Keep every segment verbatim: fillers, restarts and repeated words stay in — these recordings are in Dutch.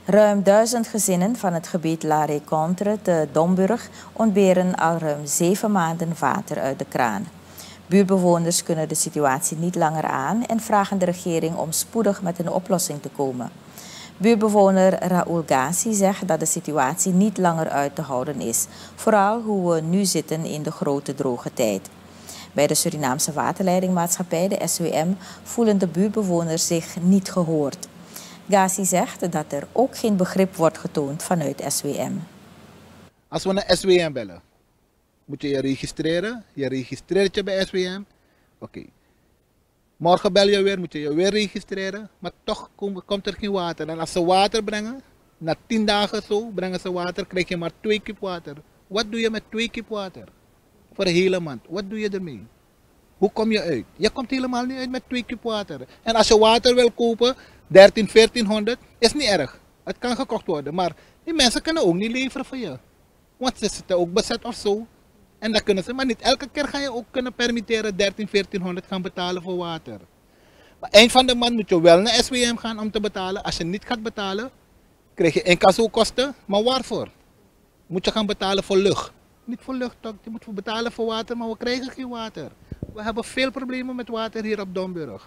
Ruim duizend gezinnen van het gebied La Rencontre te Domburg ontberen al ruim zeven maanden water uit de kraan. Buurtbewoners kunnen de situatie niet langer aan en vragen de regering om spoedig met een oplossing te komen. Buurtbewoner Raoul Gassi zegt dat de situatie niet langer uit te houden is, vooral hoe we nu zitten in de grote droge tijd. Bij de Surinaamse waterleidingmaatschappij, de S W M, voelen de buurtbewoners zich niet gehoord. Gassi zegt dat er ook geen begrip wordt getoond vanuit S W M. Als we naar S W M bellen, moet je je registreren. Je registreert je bij S W M. Oké. Okay. Morgen bel je weer, moet je je weer registreren. Maar toch kom, komt er geen water. En als ze water brengen, na tien dagen zo brengen ze water, krijg je maar twee kip water. Wat doe je met twee kip water? Voor een hele maand. Wat doe je ermee? Hoe kom je uit? Je komt helemaal niet uit met twee kip water. En als je water wil kopen, dertien, veertienhonderd, is niet erg. Het kan gekocht worden. Maar die mensen kunnen ook niet leveren voor je. Want ze zitten ook bezet of zo. En dat kunnen ze. Maar niet elke keer ga je ook kunnen permitteren dertien, veertienhonderd gaan betalen voor water. Maar eind van de maand moet je wel naar S W M gaan om te betalen. Als je niet gaat betalen, krijg je incassokosten. Maar waarvoor? Moet je gaan betalen voor lucht. Niet voor lucht, toch? Je moet betalen voor water, maar we krijgen geen water. We hebben veel problemen met water hier op Domburg.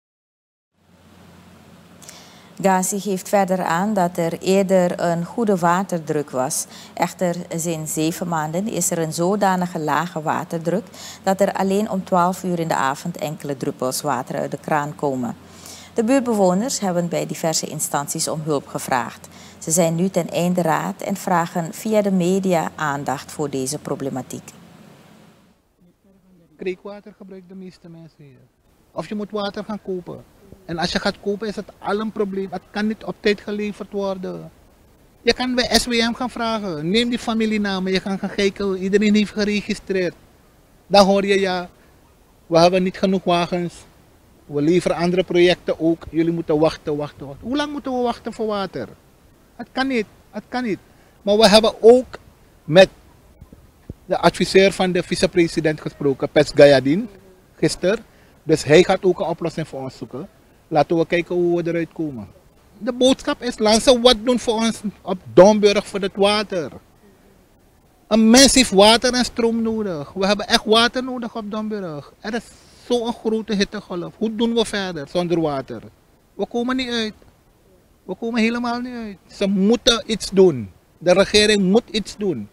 Gassi geeft verder aan dat er eerder een goede waterdruk was. Echter, sinds zeven maanden is er een zodanige lage waterdruk dat er alleen om twaalf uur in de avond enkele druppels water uit de kraan komen. De buurtbewoners hebben bij diverse instanties om hulp gevraagd. Ze zijn nu ten einde raad en vragen via de media aandacht voor deze problematiek. Kreekwater gebruiken de meeste mensen hier. Of je moet water gaan kopen. En als je gaat kopen is het al een probleem. Het kan niet op tijd geleverd worden. Je kan bij S W M gaan vragen. Neem die familienamen. Je kan gaan kijken. Iedereen heeft geregistreerd. Dan hoor je ja, we hebben niet genoeg wagens. We leveren andere projecten ook. Jullie moeten wachten, wachten, wachten. Hoe lang moeten we wachten voor water? Het kan niet. Het kan niet. Maar we hebben ook met de adviseur van de vicepresident gesproken, Pets Gayadin, gisteren. Dus hij gaat ook een oplossing voor ons zoeken. Laten we kijken hoe we eruit komen. De boodschap is, laten ze wat doen voor ons op Domburg voor het water. Een mens heeft water en stroom nodig. We hebben echt water nodig op Domburg. Er is zo'n grote hittegolf. Hoe doen we verder zonder water? We komen niet uit. We komen helemaal niet uit. Ze moeten iets doen. De regering moet iets doen.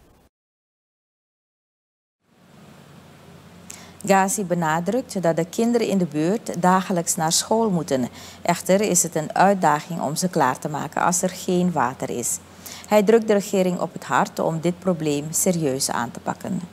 Gassi benadrukt dat de kinderen in de buurt dagelijks naar school moeten. Echter is het een uitdaging om ze klaar te maken als er geen water is. Hij drukt de regering op het hart om dit probleem serieus aan te pakken.